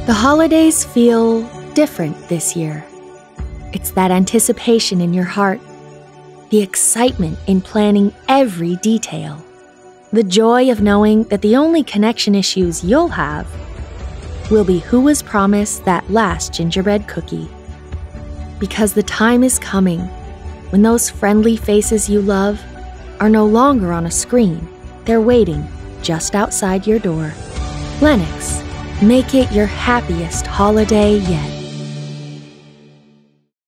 The holidays feel different this year. It's that anticipation in your heart, the excitement in planning every detail, the joy of knowing that the only connection issues you'll have will be who was promised that last gingerbread cookie. Because the time is coming when those friendly faces you love are no longer on a screen, they're waiting just outside your door. Lennox, make it your happiest holiday yet.